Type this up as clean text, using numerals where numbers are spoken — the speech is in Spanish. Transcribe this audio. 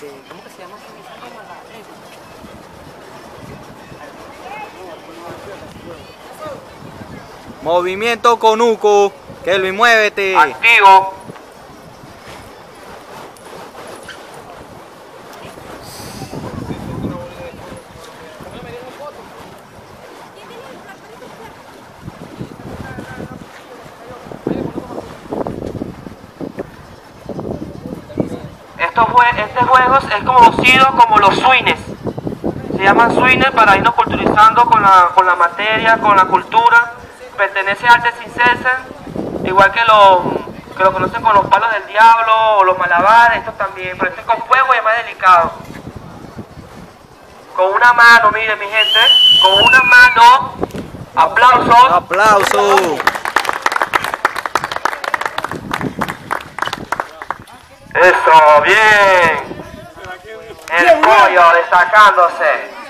¿Cómo que se llama? Movimiento Conuco, Kelvin, muévete. Activo. Este juego es conocido como los swines. Se llaman swines para irnos culturizando con la materia, con la cultura. Pertenece a arte circense, igual que lo conocen con los palos del diablo o los malabares, estos también, pero este es con fuego y es más delicado. Con una mano, miren mi gente, con una mano, aplausos. Aplauso. Eso, bien. El pollo destacándose.